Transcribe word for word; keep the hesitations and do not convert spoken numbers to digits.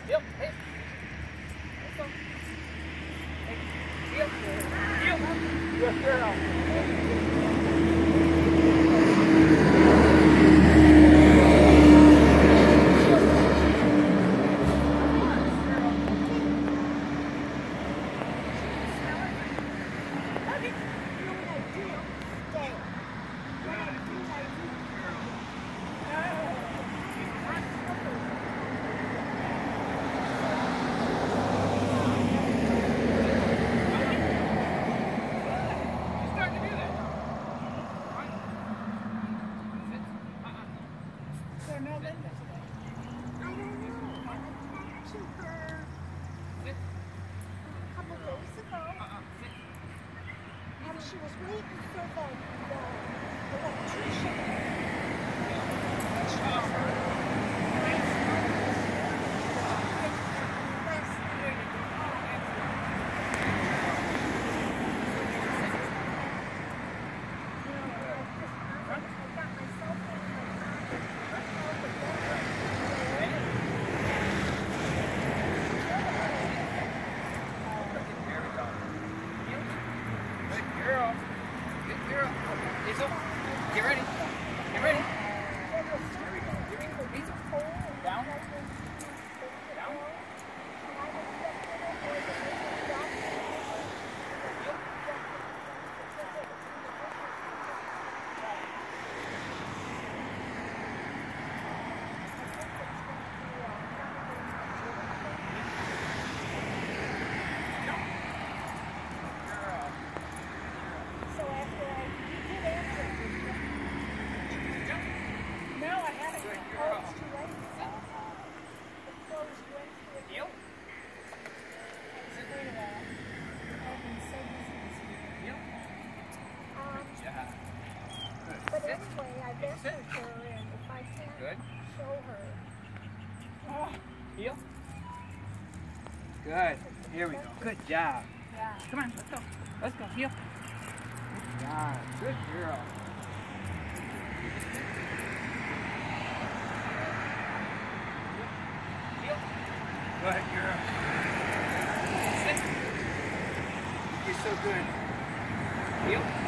Heel. Hey. Let's go. Hey. Heel. Heel. Good girl. No, Linda. I don't know. I talked to her a couple days ago. And she was waiting for the, the electrician. Get ready. Get ready. There we go. Here we go. Pizza. Down. Down. But anyway, I messaged her, and if I can Good. show her. Oh, heel. Good. Here we go. Good job. Yeah. Come on, let's go. Let's go. Heel. Good job. Good girl. Heel. Go ahead, girl. Sit. You're so good. Heel.